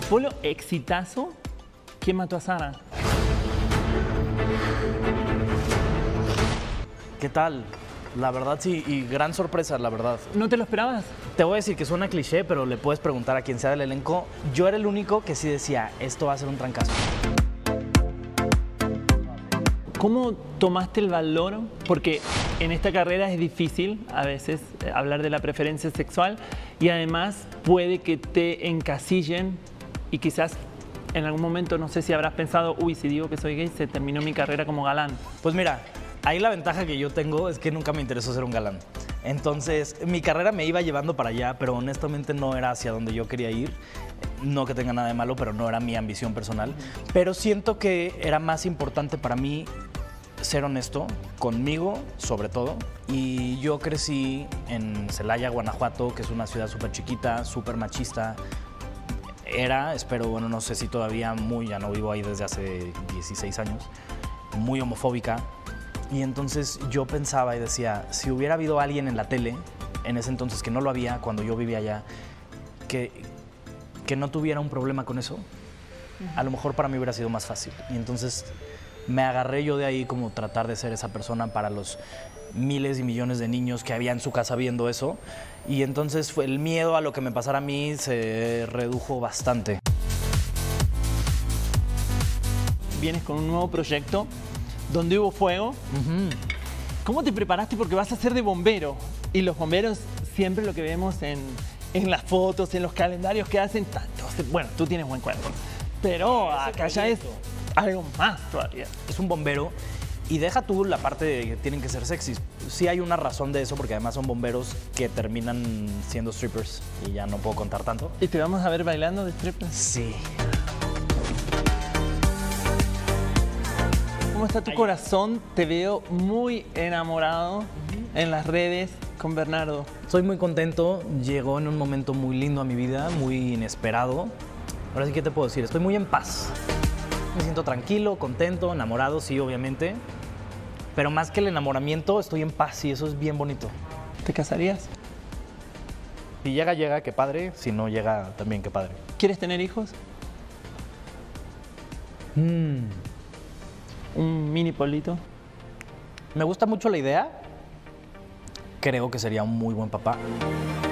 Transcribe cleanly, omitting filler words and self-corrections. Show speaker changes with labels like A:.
A: Polo, exitazo. ¿Quién mató a Sara?
B: ¿Qué tal? La verdad sí, y gran sorpresa, la verdad.
A: ¿No te lo esperabas?
B: Te voy a decir que suena cliché, pero le puedes preguntar a quien sea del elenco. Yo era el único que sí decía, esto va a ser un trancazo.
A: ¿Cómo tomaste el valor? Porque en esta carrera es difícil a veces hablar de la preferencia sexual y además puede que te encasillen y quizás en algún momento, no sé si habrás pensado, uy, si digo que soy gay, se terminó mi carrera como galán.
B: Pues mira, ahí la ventaja que yo tengo es que nunca me interesó ser un galán. Entonces, mi carrera me iba llevando para allá, pero honestamente no era hacia donde yo quería ir. No que tenga nada de malo, pero no era mi ambición personal. Pero siento que era más importante para mí ser honesto conmigo, sobre todo. Y yo crecí en Celaya, Guanajuato, que es una ciudad súper chiquita, súper machista. Espero, bueno, no sé si todavía ya no vivo ahí desde hace 16 años, muy homofóbica. Y entonces yo pensaba y decía, si hubiera habido alguien en la tele, en ese entonces que no lo había, cuando yo vivía allá, que no tuviera un problema con eso, a lo mejor para mí hubiera sido más fácil. Y entonces me agarré yo de ahí como tratar de ser esa persona para los miles y millones de niños que había en su casa viendo eso. Y entonces el miedo a lo que me pasara a mí se redujo bastante.
A: Vienes con un nuevo proyecto donde hubo fuego. ¿Cómo te preparaste? Porque vas a ser de bombero. Y los bomberos siempre lo que vemos en las fotos, en los calendarios que hacen tanto. Bueno, tú tienes buen cuerpo. Pero acá ya es algo más todavía.
B: Es un bombero. Y deja tú la parte de que tienen que ser sexys. Sí hay una razón de eso, porque además son bomberos que terminan siendo strippers. Y ya no puedo contar tanto.
A: ¿Y te vamos a ver bailando de strippers?
B: Sí.
A: ¿Cómo está tu corazón? Te veo muy enamorado en las redes con Bernardo.
B: Soy muy contento. Llegó en un momento muy lindo a mi vida, muy inesperado. Ahora sí, ¿qué te puedo decir? Estoy muy en paz. Me siento tranquilo, contento, enamorado, sí, obviamente. Pero más que el enamoramiento, estoy en paz y eso es bien bonito.
A: ¿Te casarías?
B: Si llega, llega, qué padre. Si no llega, también qué padre.
A: ¿Quieres tener hijos? Un mini Polito.
B: Me gusta mucho la idea. Creo que sería un muy buen papá.